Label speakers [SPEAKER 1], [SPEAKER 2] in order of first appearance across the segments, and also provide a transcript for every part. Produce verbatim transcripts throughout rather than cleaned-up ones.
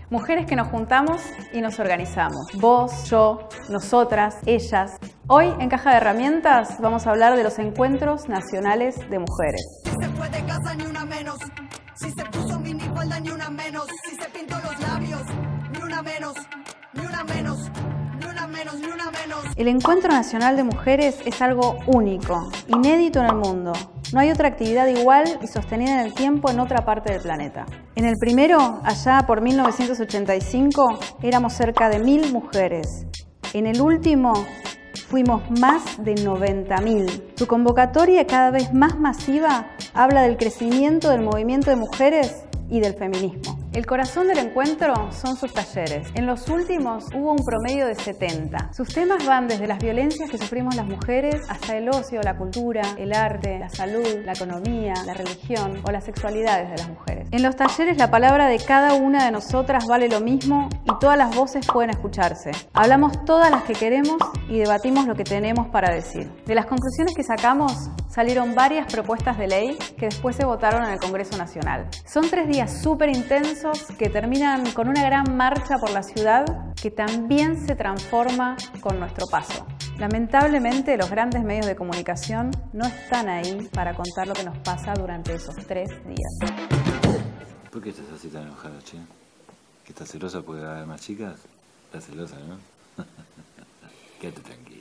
[SPEAKER 1] Mujeres que nos juntamos y nos organizamos. Vos, yo, nosotras, ellas. Hoy en Caja de Herramientas vamos a hablar de los encuentros nacionales de mujeres.
[SPEAKER 2] Si se fue de casa ni una menos, si se puso minifalda ni una menos, si se pintó los labios ni una menos, ni una menos, ni una menos, ni una menos.
[SPEAKER 1] El Encuentro Nacional de Mujeres es algo único, inédito en el mundo. No hay otra actividad igual y sostenida en el tiempo en otra parte del planeta. En el primero, allá por mil novecientos ochenta y cinco, éramos cerca de mil mujeres. En el último, fuimos más de noventa mil. Su convocatoria, cada vez más masiva, habla del crecimiento del movimiento de mujeres y del feminismo. El corazón del encuentro son sus talleres. En los últimos hubo un promedio de setenta. Sus temas van desde las violencias que sufrimos las mujeres hasta el ocio, la cultura, el arte, la salud, la economía, la religión o las sexualidades de las mujeres. En los talleres la palabra de cada una de nosotras vale lo mismo y todas las voces pueden escucharse. Hablamos todas las que queremos y debatimos lo que tenemos para decir. De las conclusiones que sacamos salieron varias propuestas de ley que después se votaron en el Congreso Nacional. Son tres días súper intensos que terminan con una gran marcha por la ciudad que también se transforma con nuestro paso. Lamentablemente, los grandes medios de comunicación no están ahí para contar lo que nos pasa durante esos tres días.
[SPEAKER 3] ¿Por qué estás así tan enojada, che? ¿Que estás celosa porque va a haber más chicas? Estás celosa, ¿no? Quédate tranquila.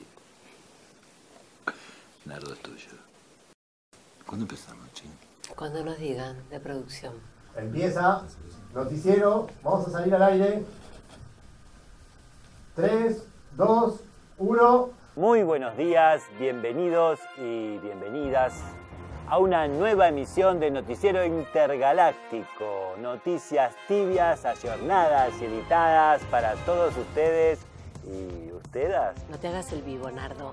[SPEAKER 3] Nardo es tuyo. ¿Cuándo empezamos, che?
[SPEAKER 4] Cuando nos digan, de producción.
[SPEAKER 5] Empieza, noticiero, vamos a salir al aire. tres, dos, uno.
[SPEAKER 6] Muy buenos días, bienvenidos y bienvenidas a una nueva emisión de Noticiero Intergaláctico. Noticias tibias, ayornadas y editadas para todos ustedes y ustedes.
[SPEAKER 4] No te hagas el vivo, Nardo.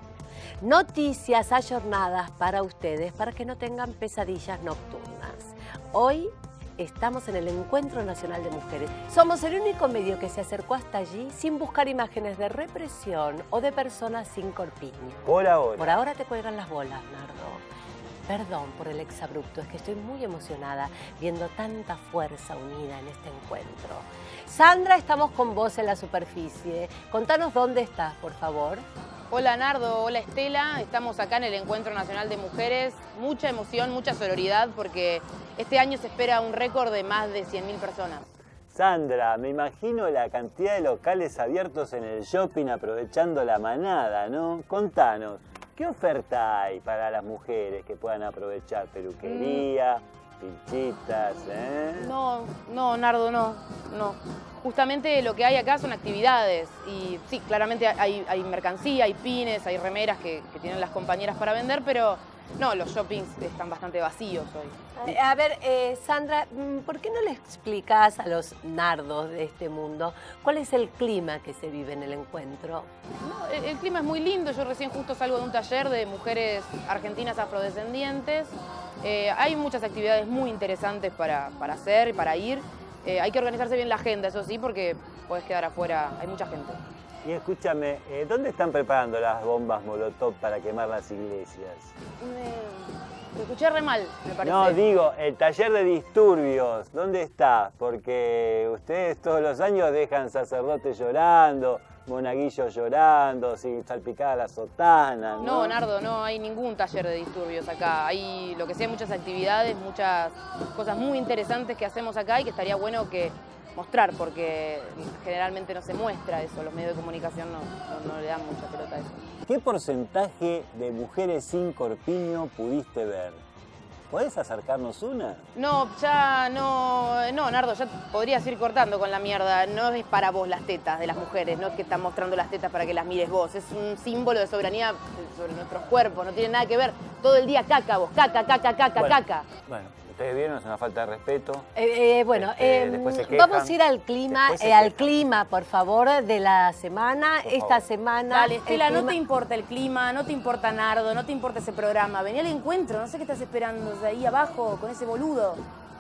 [SPEAKER 4] Noticias ayornadas para ustedes, para que no tengan pesadillas nocturnas. Hoy estamos en el Encuentro Nacional de Mujeres. Somos el único medio que se acercó hasta allí sin buscar imágenes de represión o de personas sin corpiño.
[SPEAKER 6] Por ahora.
[SPEAKER 4] Por ahora te cuelgan las bolas, Nardo. Perdón por el exabrupto, es que estoy muy emocionada viendo tanta fuerza unida en este encuentro. Sandra, estamos con vos en la superficie. Contanos dónde estás, por favor.
[SPEAKER 7] Hola Nardo, hola Estela, estamos acá en el Encuentro Nacional de Mujeres. Mucha emoción, mucha sororidad porque este año se espera un récord de más de cien mil personas.
[SPEAKER 6] Sandra, me imagino la cantidad de locales abiertos en el shopping aprovechando la manada, ¿no? Contanos, ¿qué oferta hay para las mujeres que puedan aprovechar? Peluquería, mm. pinchitas, ¿eh?
[SPEAKER 7] No, no, Nardo, no, no. Justamente lo que hay acá son actividades y sí, claramente hay, hay mercancía, hay pines, hay remeras que, que tienen las compañeras para vender, pero no, los shoppings están bastante vacíos hoy.
[SPEAKER 4] A ver, eh, Sandra, ¿por qué no le explicas a los nardos de este mundo cuál es el clima que se vive en el encuentro?
[SPEAKER 7] No, el, el clima es muy lindo, yo recién justo salgo de un taller de mujeres argentinas afrodescendientes. Eh, hay muchas actividades muy interesantes para, para hacer y para ir. Eh, hay que organizarse bien la agenda, eso sí, porque puedes quedar afuera, hay mucha gente.
[SPEAKER 6] Y escúchame, eh, ¿dónde están preparando las bombas Molotov para quemar las iglesias?
[SPEAKER 7] Me... Te escuché re mal, me parece.
[SPEAKER 6] No, digo, el taller de disturbios, ¿dónde está? Porque ustedes todos los años dejan sacerdotes llorando, monaguillos llorando, sin salpicada la sotana, ¿no?
[SPEAKER 7] No, Nardo, no hay ningún taller de disturbios acá. Hay, lo que sea, muchas actividades, muchas cosas muy interesantes que hacemos acá y que estaría bueno que mostrar, porque generalmente no se muestra eso, los medios de comunicación no, no, no le dan mucha pelota a eso.
[SPEAKER 6] ¿Qué porcentaje de mujeres sin corpiño pudiste ver? ¿Podés acercarnos una?
[SPEAKER 7] No, ya no, no, Nardo, ya podrías ir cortando con la mierda. No es para vos las tetas de las mujeres, no es que están mostrando las tetas para que las mires vos. Es un símbolo de soberanía sobre nuestros cuerpos, no tiene nada que ver. Todo el día caca vos, caca, caca, caca,
[SPEAKER 6] bueno,
[SPEAKER 7] caca.
[SPEAKER 6] Bueno, ustedes vieron, es una falta de respeto.
[SPEAKER 4] Eh, eh, bueno,
[SPEAKER 6] este,
[SPEAKER 4] eh,
[SPEAKER 6] después se quejan,
[SPEAKER 4] vamos a ir al clima,
[SPEAKER 6] eh,
[SPEAKER 4] al clima, por favor, de la semana.
[SPEAKER 6] Por
[SPEAKER 4] Esta
[SPEAKER 6] favor.
[SPEAKER 4] semana.
[SPEAKER 7] Dale, Estela,
[SPEAKER 4] clima...
[SPEAKER 7] no te importa el clima, no te importa Nardo, no te importa ese programa. Vení al encuentro, no sé qué estás esperando de ahí abajo con ese boludo.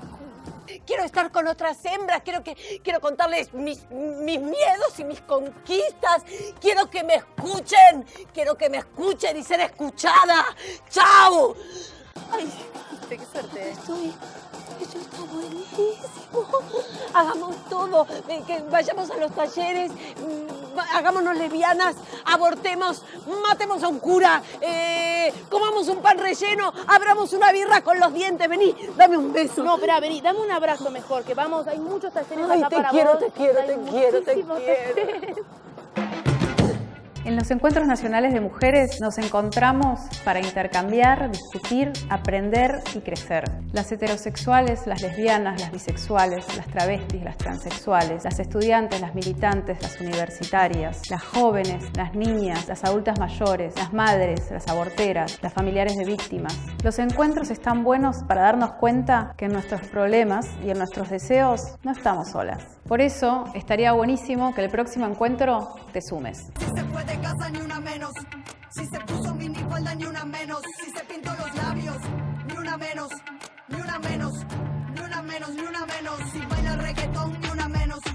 [SPEAKER 4] Quiero estar con otras hembras, quiero, que, quiero contarles mis, mis miedos y mis conquistas. Quiero que me escuchen, quiero que me escuchen y ser escuchada. ¡Chao! Ay,
[SPEAKER 7] Qué suerte.
[SPEAKER 4] estoy Eso está buenísimo. Hagamos todo, eh, que vayamos a los talleres, mm, hagámonos lesbianas, abortemos, matemos a un cura, eh, comamos un pan relleno, abramos una birra con los dientes. Vení, dame un beso.
[SPEAKER 7] No, espera, vení, dame un abrazo mejor, que vamos, hay muchos talleres
[SPEAKER 4] Ay,
[SPEAKER 7] acá
[SPEAKER 4] te
[SPEAKER 7] para
[SPEAKER 4] quiero,
[SPEAKER 7] vos.
[SPEAKER 4] te quiero,
[SPEAKER 7] Hay
[SPEAKER 4] te quiero, te
[SPEAKER 7] muchísimos
[SPEAKER 4] quiero.
[SPEAKER 7] talleres.
[SPEAKER 1] En los Encuentros Nacionales de Mujeres nos encontramos para intercambiar, discutir, aprender y crecer. Las heterosexuales, las lesbianas, las bisexuales, las travestis, las transexuales, las estudiantes, las militantes, las universitarias, las jóvenes, las niñas, las adultas mayores, las madres, las aborteras, las familiares de víctimas. Los encuentros están buenos para darnos cuenta que en nuestros problemas y en nuestros deseos no estamos solas. Por eso estaría buenísimo que el próximo encuentro te sumes.
[SPEAKER 2] Si se fue de casa ni una menos, si se puso minifalda ni una menos, si se pintó los labios ni una menos, ni una menos, ni una menos, ni una menos, si baila reggaetón ni una menos.